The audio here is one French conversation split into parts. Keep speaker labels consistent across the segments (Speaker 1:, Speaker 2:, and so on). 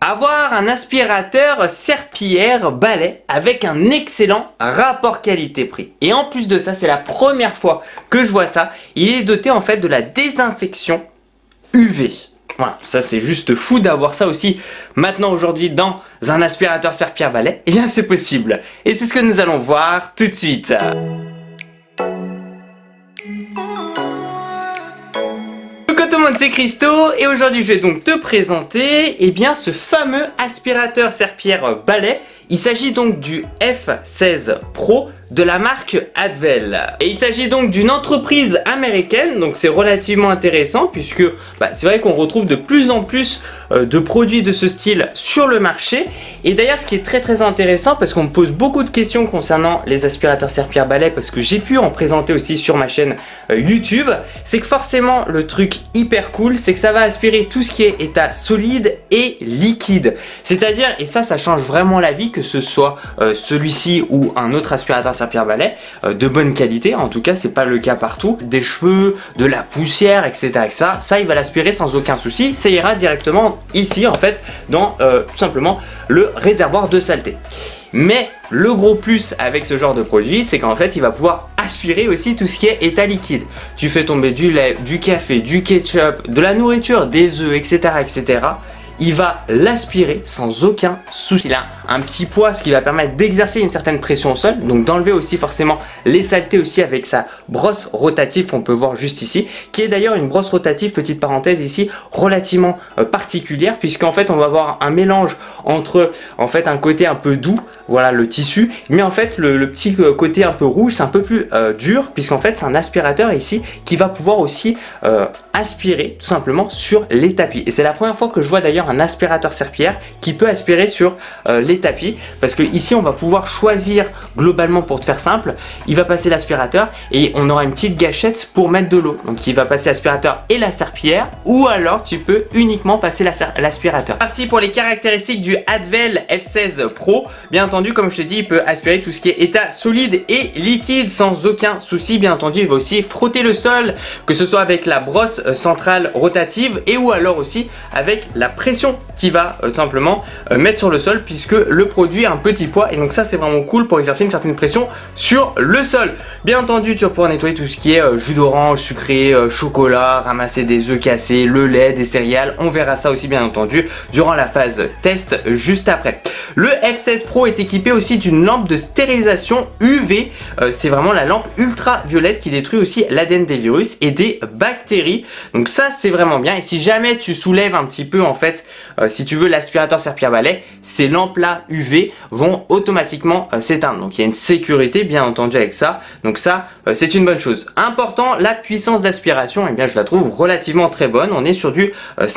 Speaker 1: Avoir un aspirateur serpillière balai avec un excellent rapport qualité-prix. Et en plus de ça, c'est la première fois que je vois ça. Il est doté en fait de la désinfection UV. Voilà, ça c'est juste fou d'avoir ça aussi maintenant aujourd'hui dans un aspirateur serpillière balai. Eh bien c'est possible. Et c'est ce que nous allons voir tout de suite. Tout le monde, c'est Christo et aujourd'hui je vais donc te présenter ce fameux aspirateur serpillière balai. Il s'agit donc du F16 Pro de la marque Advel. Et il s'agit donc d'une entreprise américaine, donc c'est relativement intéressant puisque c'est vrai qu'on retrouve de plus en plus de produits de ce style sur le marché. Et d'ailleurs ce qui est très intéressant, parce qu'on me pose beaucoup de questions concernant les aspirateurs serpillière balai, parce que j'ai pu en présenter aussi sur ma chaîne YouTube, c'est que forcément le truc hyper cool, c'est que ça va aspirer tout ce qui est état solide et liquide. C'est-à-dire, et ça change vraiment la vie, que ce soit celui-ci ou un autre aspirateur serpillière balai de bonne qualité. En tout cas c'est pas le cas partout. Des cheveux, de la poussière, etc. Ça il va l'aspirer sans aucun souci. Ça ira directement ici en fait dans tout simplement le réservoir de saleté. Mais le gros plus avec ce genre de produit, c'est qu'en fait il va pouvoir aspirer aussi tout ce qui est état liquide. Tu fais tomber du lait, du café, du ketchup, de la nourriture, des œufs, etc. Il va l'aspirer sans aucun souci. Il a un petit poids, ce qui va permettre d'exercer une certaine pression au sol, donc d'enlever aussi forcément les saletés aussi avec sa brosse rotative qu'on peut voir juste ici, qui est d'ailleurs une brosse rotative, petite parenthèse ici, relativement particulière, puisqu'en fait on va avoir un mélange entre en fait un côté un peu doux, voilà le tissu, mais en fait le petit côté un peu rouge, c'est un peu plus dur, puisqu'en fait c'est un aspirateur ici qui va pouvoir aussi aspirer tout simplement sur les tapis. Et c'est la première fois que je vois d'ailleurs un aspirateur serpillière qui peut aspirer sur les tapis, parce que ici on va pouvoir choisir globalement, pour te faire simple, il va passer l'aspirateur et on aura une petite gâchette pour mettre de l'eau, donc il va passer l'aspirateur et la serpillière, ou alors tu peux uniquement passer l'aspirateur. Parti pour les caractéristiques du Advel F16 Pro. Bien entendu, comme je te dis, il peut aspirer tout ce qui est état solide et liquide sans aucun souci. Bien entendu, il va aussi frotter le sol, que ce soit avec la brosse centrale rotative et ou alors aussi avec la pression qui va tout simplement mettre sur le sol, puisque le produit a un petit poids, et donc ça c'est vraiment cool pour exercer une certaine pression sur le sol. Bien entendu, tu vas pouvoir nettoyer tout ce qui est jus d'orange, sucré, chocolat, ramasser des œufs cassés, le lait, des céréales. On verra ça aussi bien entendu durant la phase test juste après. Le F16 Pro est équipé aussi d'une lampe de stérilisation UV. C'est vraiment la lampe ultraviolette qui détruit aussi l'ADN des virus et des bactéries. Donc ça c'est vraiment bien. Et si jamais tu soulèves un petit peu en fait, si tu veux, l'aspirateur serpillière balai, ces lampes là UV vont automatiquement s'éteindre. Donc il y a une sécurité bien entendu avec ça. Donc ça c'est une bonne chose. Important, la puissance d'aspiration, je la trouve relativement très bonne. On est sur du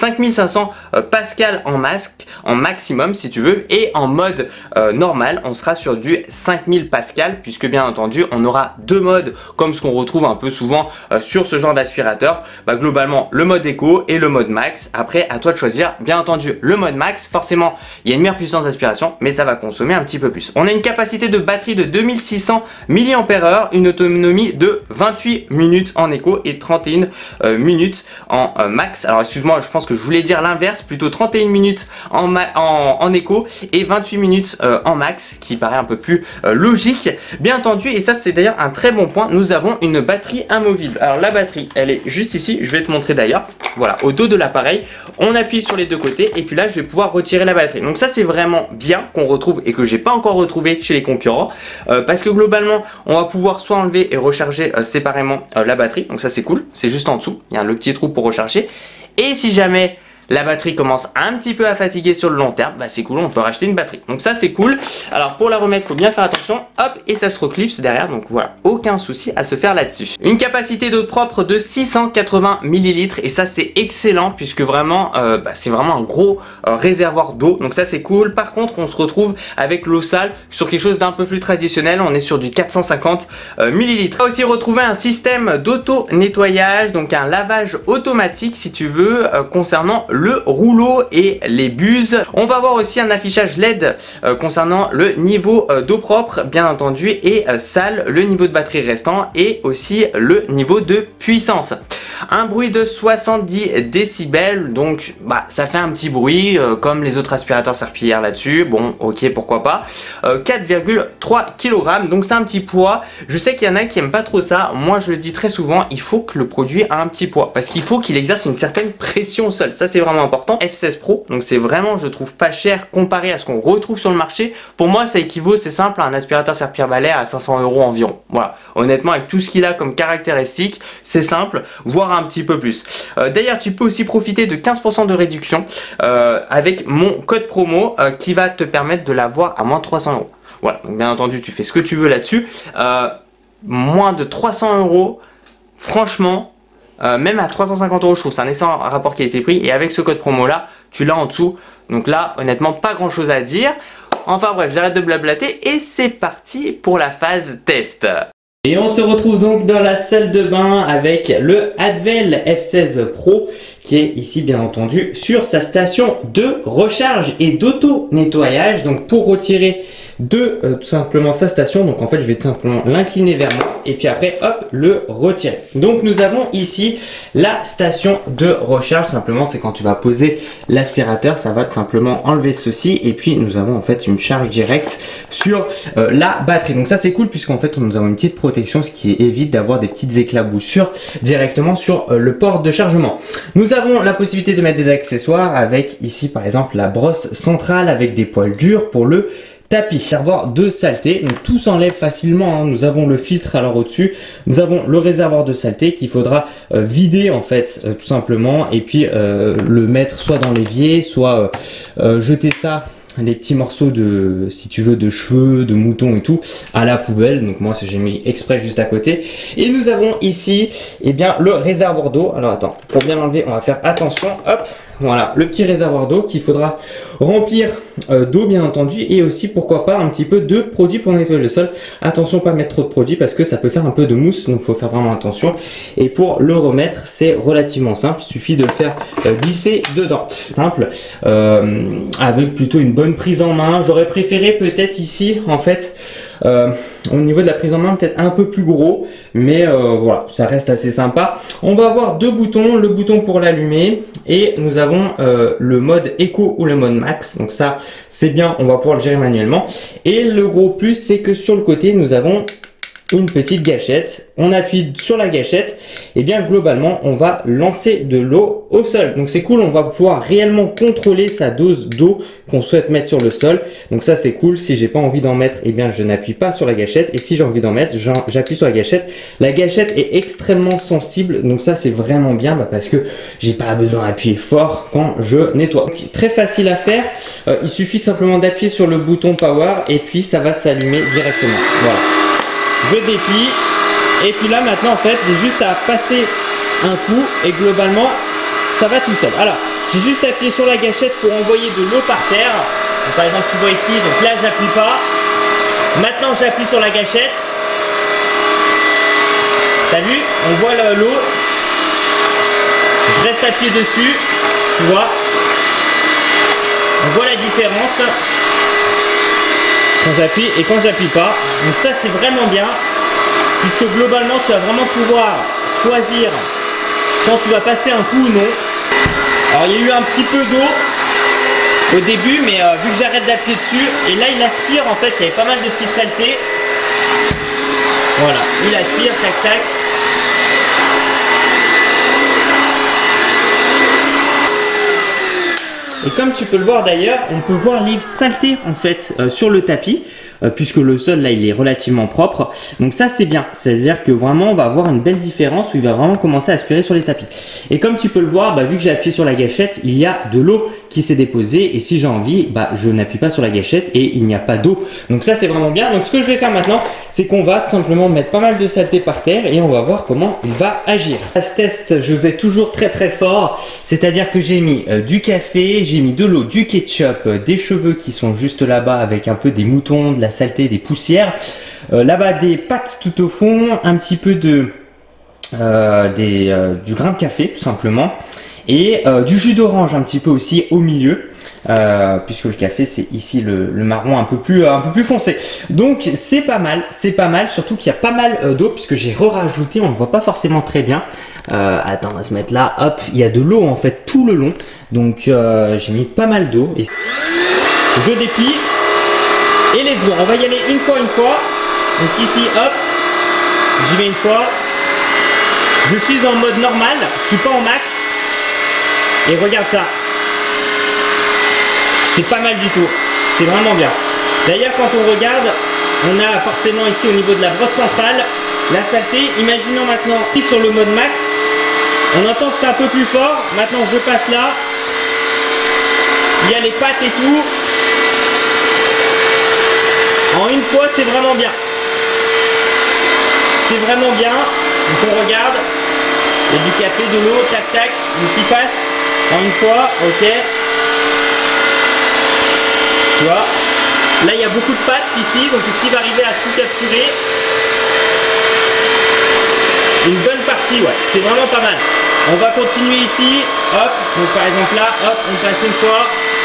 Speaker 1: 5500 pascal en maximum si tu veux, et en mode normal on sera sur du 5000 pascal, puisque bien entendu on aura deux modes comme ce qu'on retrouve un peu souvent sur ce genre d'aspirateur. Globalement le mode éco et le mode max. Après à toi de choisir. Bien entendu le mode max, forcément il y a une meilleure puissance d'aspiration, mais ça va consommer un petit peu plus. On a une capacité de batterie de 2600 mAh, une autonomie de 28 minutes en éco et 31 minutes en max. Alors excuse-moi, je pense que je voulais dire l'inverse, plutôt 31 minutes en éco et 28 minutes en max, qui paraît un peu plus logique. Bien entendu, et ça c'est d'ailleurs un très bon point, nous avons une batterie amovible. Alors la batterie elle est juste ici, je vais te montrer d'ailleurs. Voilà, au dos de l'appareil, on appuie sur les deux côtés et puis là je vais pouvoir retirer la batterie. Donc ça c'est vraiment bien, qu'on retrouve et que j'ai pas encore retrouvé chez les concurrents, parce que globalement on va pouvoir soit enlever et recharger séparément la batterie. Donc ça c'est cool, c'est juste en dessous, il y a le petit trou pour recharger. Et si jamais la batterie commence un petit peu à fatiguer sur le long terme, c'est cool, on peut racheter une batterie. Donc ça c'est cool. Alors pour la remettre, il faut bien faire attention, hop, et ça se reclipse derrière, donc voilà, aucun souci à se faire là-dessus. Une capacité d'eau propre de 680 ml, et ça c'est excellent, puisque vraiment, c'est vraiment un gros réservoir d'eau, donc ça c'est cool. Par contre, on se retrouve avec l'eau sale sur quelque chose d'un peu plus traditionnel, on est sur du 450 ml. On va aussi retrouver un système d'auto-nettoyage, donc un lavage automatique si tu veux, concernant le rouleau et les buses. On va avoir aussi un affichage LED concernant le niveau d'eau propre bien entendu et sale, le niveau de batterie restant et aussi le niveau de puissance. Un bruit de 70 décibels, donc bah, ça fait un petit bruit comme les autres aspirateurs serpillières là-dessus. Bon, ok, pourquoi pas. 4,3 kg, donc c'est un petit poids. Je sais qu'il y en a qui aiment pas trop ça. Moi, je le dis très souvent, il faut que le produit ait un petit poids parce qu'il faut qu'il exerce une certaine pression au sol. Ça, c'est vraiment important. F16 Pro, donc c'est vraiment, je trouve, pas cher comparé à ce qu'on retrouve sur le marché. Pour moi, ça équivaut, c'est simple, à un aspirateur serpillière balai à 500 € environ. Voilà, honnêtement, avec tout ce qu'il a comme caractéristiques, c'est simple, voire un petit peu plus. D'ailleurs, tu peux aussi profiter de 15% de réduction avec mon code promo qui va te permettre de l'avoir à moins de 300 €. Voilà, donc bien entendu, tu fais ce que tu veux là-dessus. Moins de 300 €, franchement, même à 350 €, je trouve c'est un excellent rapport qualité-prix. Et avec ce code promo-là, tu l'as en dessous. Donc là, honnêtement, pas grand-chose à dire. Enfin bref, j'arrête de blablater et c'est parti pour la phase test. Et on se retrouve donc dans la salle de bain avec le Advel F16 Pro qui est ici bien entendu sur sa station de recharge et d'auto-nettoyage. Donc pour retirer tout simplement sa station, donc en fait je vais tout simplement l'incliner vers moi et puis après hop le retirer. Donc nous avons ici la station de recharge. Simplement c'est quand tu vas poser l'aspirateur, ça va tout simplement enlever ceci et puis nous avons en fait une charge directe sur la batterie. Donc ça c'est cool puisqu'en fait nous avons une petite protection, ce qui évite d'avoir des petites éclaboussures directement sur le port de chargement. Nous avons la possibilité de mettre des accessoires avec ici par exemple la brosse centrale avec des poils durs pour le tapis, réservoir de saleté, donc tout s'enlève facilement, hein. Nous avons le filtre alors au-dessus, nous avons le réservoir de saleté qu'il faudra vider en fait tout simplement et puis le mettre soit dans l'évier, soit jeter ça, les petits morceaux de, si tu veux, de cheveux, de moutons et tout, à la poubelle. Donc moi j'ai mis exprès juste à côté. Et nous avons ici, eh bien, le réservoir d'eau. Alors attends, pour bien l'enlever, on va faire attention. Hop, voilà, le petit réservoir d'eau qu'il faudra remplir d'eau bien entendu. Et aussi, pourquoi pas, un petit peu de produit pour nettoyer le sol. Attention, pas mettre trop de produit parce que ça peut faire un peu de mousse. Donc il faut faire vraiment attention. Et pour le remettre, c'est relativement simple. Il suffit de le faire glisser dedans. Simple, avec plutôt une bonne prise en main. J'aurais préféré peut-être ici en fait au niveau de la prise en main peut-être un peu plus gros, mais voilà, ça reste assez sympa. On va avoir deux boutons, le bouton pour l'allumer et nous avons le mode éco ou le mode max. Donc ça c'est bien, on va pouvoir le gérer manuellement. Et le gros plus c'est que sur le côté nous avons une petite gâchette. On appuie sur la gâchette et bien globalement on va lancer de l'eau au sol. Donc c'est cool, on va pouvoir réellement contrôler sa dose d'eau qu'on souhaite mettre sur le sol. Donc ça c'est cool. Si j'ai pas envie d'en mettre, et bien je n'appuie pas sur la gâchette, et si j'ai envie d'en mettre, j'appuie sur la gâchette. La gâchette est extrêmement sensible, donc ça c'est vraiment bien parce que j'ai pas besoin d'appuyer fort quand je nettoie. Donc, très facile à faire, il suffit tout simplement d'appuyer sur le bouton power et puis ça va s'allumer directement. Voilà. Je déplie et puis là maintenant en fait j'ai juste à passer un coup et globalement ça va tout seul. Alors j'ai juste appuyé sur la gâchette pour envoyer de l'eau par terre. Donc, par exemple tu vois ici, donc là j'appuie pas. Maintenant j'appuie sur la gâchette. T'as vu, on voit l'eau. Je reste appuyé dessus, tu vois. On voit la différence quand j'appuie et quand j'appuie pas. Donc ça c'est vraiment bien puisque globalement tu vas vraiment pouvoir choisir quand tu vas passer un coup ou non. Alors il y a eu un petit peu d'eau au début mais vu que j'arrête d'appuyer dessus et là il aspire en fait, il y avait pas mal de petites saletés. Voilà, il aspire, tac tac. Et comme tu peux le voir d'ailleurs, on peut voir les saletés en fait sur le tapis. Puisque le sol là il est relativement propre, donc ça c'est bien, c'est à dire que vraiment on va avoir une belle différence où il va vraiment commencer à aspirer sur les tapis. Et comme tu peux le voir, vu que j'ai appuyé sur la gâchette, il y a de l'eau qui s'est déposée et si j'ai envie, je n'appuie pas sur la gâchette et il n'y a pas d'eau, donc ça c'est vraiment bien. Donc ce que je vais faire maintenant, c'est qu'on va tout simplement mettre pas mal de saleté par terre et on va voir comment il va agir. À ce test je vais toujours très fort, c'est à dire que j'ai mis du café, j'ai mis de l'eau, du ketchup, des cheveux qui sont juste là-bas avec un peu des moutons, de la saleté, des poussières, là-bas des pâtes tout au fond, un petit peu de du grain de café tout simplement et du jus d'orange un petit peu aussi au milieu. puisque le café c'est ici le marron un peu plus foncé. Donc c'est pas mal, surtout qu'il y a pas mal d'eau puisque j'ai rajouté, on ne voit pas forcément très bien. Attends, on va se mettre là, hop, il y a de l'eau en fait tout le long, donc j'ai mis pas mal d'eau et je déplie et let's go. On va y aller une fois. Donc ici, hop, j'y vais une fois. Je suis en mode normal, je suis pas en max. Et regarde ça. C'est pas mal du tout. C'est vraiment bien. D'ailleurs, quand on regarde, on a forcément ici au niveau de la brosse centrale la saleté. Imaginons maintenant sur le mode max. On entend que c'est un peu plus fort. Maintenant, je passe là. Il y a les pattes et tout. En une fois, c'est vraiment bien. C'est vraiment bien. Donc on regarde. Il y a du café, de l'eau, tac tac. Donc il passe en une fois. Ok. Tu vois. Là, il y a beaucoup de pattes ici. Donc est-ce qu'il va arriver à tout capturer? Une bonne partie, ouais. C'est vraiment pas mal. On va continuer ici. Hop. Donc par exemple là, hop, on passe une fois.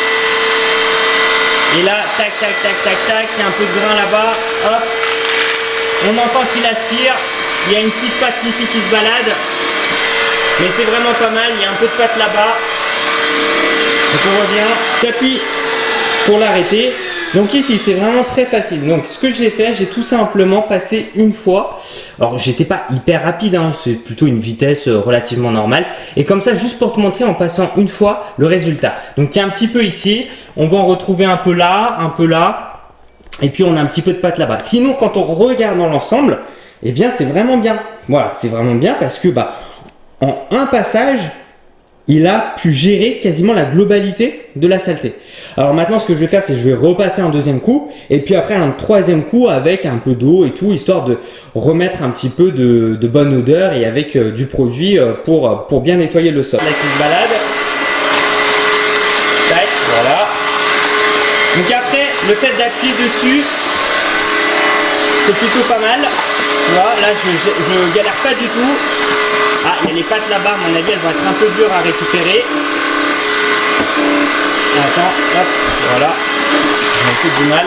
Speaker 1: Et là, tac, tac, tac, tac, tac, il y a un peu de grain là-bas, hop. On entend qu'il aspire, il y a une petite patte ici qui se balade. Mais c'est vraiment pas mal, il y a un peu de patte là-bas. Donc on revient, j'appuie pour l'arrêter. Donc ici, c'est vraiment très facile. Donc ce que j'ai fait, j'ai tout simplement passé une fois. Alors j'étais pas hyper rapide, hein, c'est plutôt une vitesse relativement normale. Et comme ça, juste pour te montrer en passant une fois le résultat. Donc il y a un petit peu ici, on va en retrouver un peu là. Et puis on a un petit peu de pâte là-bas. Sinon, quand on regarde dans l'ensemble, eh bien c'est vraiment bien. Voilà, c'est vraiment bien parce que en un passage, il a pu gérer quasiment la globalité de la saleté. Alors maintenant, ce que je vais faire, c'est que je vais repasser un deuxième coup et puis après un troisième coup avec un peu d'eau et tout, histoire de remettre un petit peu de bonne odeur et avec du produit pour bien nettoyer le sol. Là qui se balade. Tac, voilà. Donc après, le fait d'appuyer dessus, c'est plutôt pas mal. Tu vois, là, je galère pas du tout. Ah, il y a les pattes là-bas, à mon avis, elles vont être un peu dures à récupérer. Attends, hop, voilà. J'ai un peu du mal.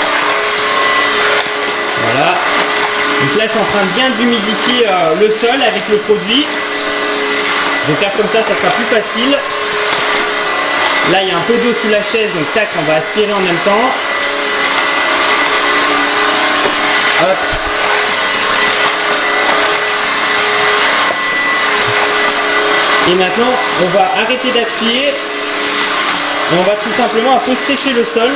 Speaker 1: Voilà. Donc là, je suis en train de bien d'humidifier le sol avec le produit. Je vais faire comme ça sera plus facile. Là, il y a un peu d'eau sous la chaise, donc tac, on va aspirer en même temps. Hop. Et maintenant, on va arrêter d'appuyer et on va tout simplement un peu sécher le sol.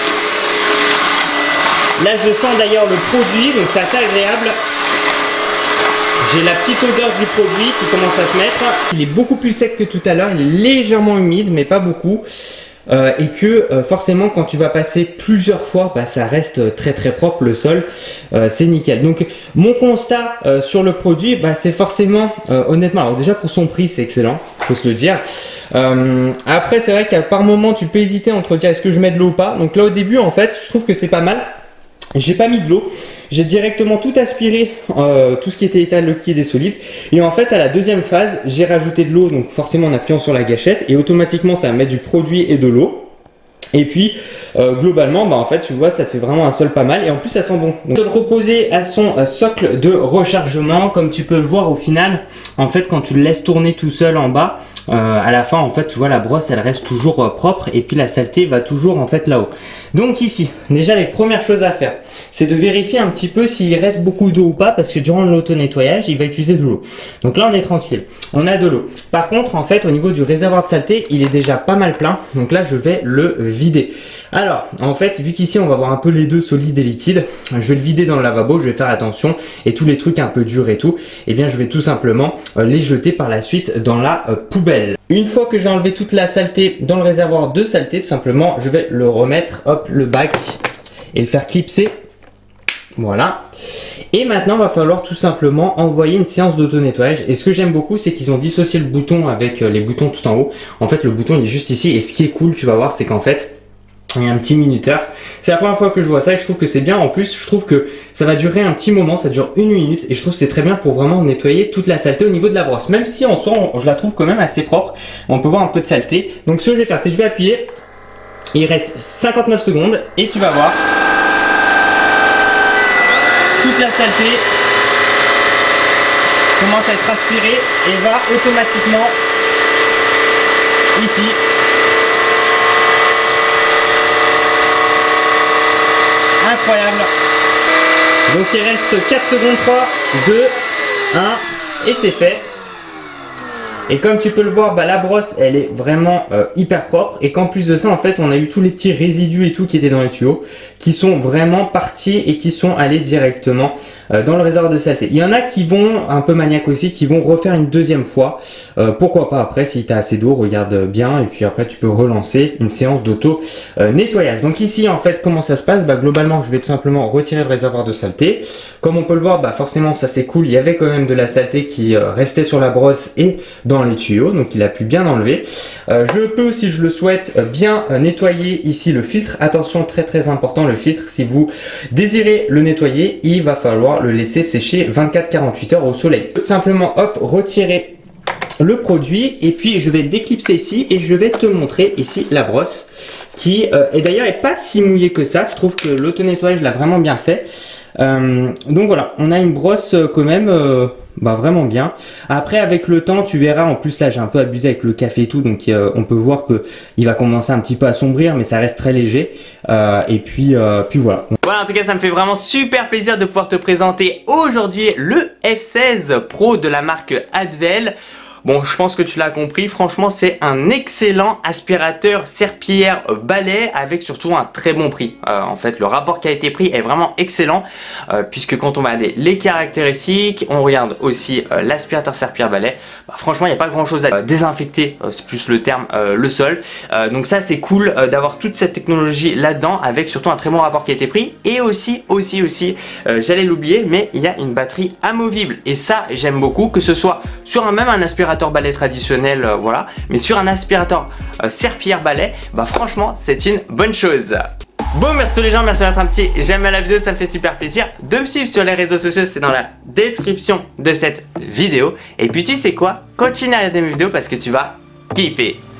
Speaker 1: Là, je sens d'ailleurs le produit, donc c'est assez agréable. J'ai la petite odeur du produit qui commence à se mettre. Il est beaucoup plus sec que tout à l'heure, il est légèrement humide, mais pas beaucoup. Et que forcément quand tu vas passer plusieurs fois, ça reste très très propre le sol, c'est nickel. Donc mon constat sur le produit, c'est forcément honnêtement, alors déjà pour son prix c'est excellent, faut se le dire. Après c'est vrai qu'à par moment tu peux hésiter entre dire est-ce que je mets de l'eau ou pas. Donc là au début en fait je trouve que c'est pas mal. J'ai pas mis de l'eau, j'ai directement tout aspiré, tout ce qui était état liquide et solide. Et en fait, à la deuxième phase, j'ai rajouté de l'eau, donc forcément en appuyant sur la gâchette, et automatiquement ça va mettre du produit et de l'eau. Et puis globalement, en fait, tu vois, ça te fait vraiment un sol pas mal, et en plus ça sent bon. Donc de le reposer à son socle de rechargement, comme tu peux le voir au final, en fait, quand tu le laisses tourner tout seul en bas, à la fin en fait tu vois la brosse elle reste toujours propre et puis la saleté va toujours en fait là-haut. Donc ici déjà les premières choses à faire c'est de vérifier un petit peu s'il reste beaucoup d'eau ou pas, parce que durant l'auto-nettoyage il va utiliser de l'eau. Donc là on est tranquille, on a de l'eau. Par contre en fait au niveau du réservoir de saleté il est déjà pas mal plein, donc là je vais le vider. Alors en fait vu qu'ici on va avoir un peu les deux, solides et liquides, je vais le vider dans le lavabo, je vais faire attention, et tous les trucs un peu durs et tout, et bien je vais tout simplement les jeter par la suite dans la poubelle. Une fois que j'ai enlevé toute la saleté dans le réservoir de saleté, tout simplement je vais le remettre, hop, le bac, et le faire clipser. Voilà. Et maintenant, il va falloir tout simplement envoyer une séance d'auto-nettoyage. Et ce que j'aime beaucoup, c'est qu'ils ont dissocié le bouton avec les boutons tout en haut. En fait, le bouton, il est juste ici. Et ce qui est cool, tu vas voir, c'est qu'en fait, il y a un petit minuteur. C'est la première fois que je vois ça et je trouve que c'est bien. En plus, je trouve que ça va durer un petit moment. Ça dure 1 minute. Et je trouve que c'est très bien pour vraiment nettoyer toute la saleté au niveau de la brosse. Même si en soi, je la trouve quand même assez propre. On peut voir un peu de saleté. Donc, ce que je vais faire, c'est que je vais appuyer. Il reste 59 secondes et tu vas voir toute la saleté commence à être aspirée et va automatiquement ici. Incroyable. Donc il reste 4 secondes, 3, 2, 1 et c'est fait. Et comme tu peux le voir, la brosse elle est vraiment hyper propre et qu'en plus de ça en fait on a eu tous les petits résidus et tout qui étaient dans les tuyaux qui sont vraiment partis et qui sont allés directement dans le réservoir de saleté. Il y en a qui vont, un peu maniaques aussi, qui vont refaire une deuxième fois. Pourquoi pas après, si tu as assez d'eau, regarde bien et puis après tu peux relancer une séance d'auto nettoyage. Donc ici en fait comment ça se passe, globalement je vais tout simplement retirer le réservoir de saleté. Comme on peut le voir, forcément ça c'est cool, il y avait quand même de la saleté qui restait sur la brosse et dans les tuyaux, donc il a pu bien enlever. Je peux, si je le souhaite, bien nettoyer ici le filtre. Attention, très important, le filtre, si vous désirez le nettoyer, il va falloir le laisser sécher 24-48 heures au soleil. Tout simplement, hop, retirer le produit et puis je vais déclipser ici et je vais te montrer ici la brosse qui est d'ailleurs pas si mouillée que ça. Je trouve que l'auto-nettoyage l'a vraiment bien fait. Donc voilà, on a une brosse quand même vraiment bien. Après avec le temps tu verras, en plus là j'ai un peu abusé avec le café et tout, donc on peut voir que il va commencer un petit peu à assombrir, mais ça reste très léger. Et puis voilà. Voilà, en tout cas ça me fait vraiment super plaisir de pouvoir te présenter aujourd'hui le F16 Pro de la marque Advel. Bon, je pense que tu l'as compris, franchement c'est un excellent aspirateur serpillière balai avec surtout un très bon prix. En fait le rapport qualité-prix est vraiment excellent puisque quand on va regarder les caractéristiques, on regarde aussi l'aspirateur serpillière balai, franchement il n'y a pas grand chose à désinfecter, c'est plus le terme, le sol. Donc ça c'est cool d'avoir toute cette technologie là-dedans avec surtout un très bon rapport qualité-prix et aussi j'allais l'oublier, mais il y a une batterie amovible et ça j'aime beaucoup, que ce soit sur même un aspirateur balai traditionnel, voilà, mais sur un aspirateur serpillière balai, franchement c'est une bonne chose. Bon, merci tous les gens, merci de mettre un petit j'aime à la vidéo, ça me fait super plaisir. De me suivre sur les réseaux sociaux, c'est dans la description de cette vidéo. Et puis tu sais quoi, continue à regarder mes vidéos parce que tu vas kiffer.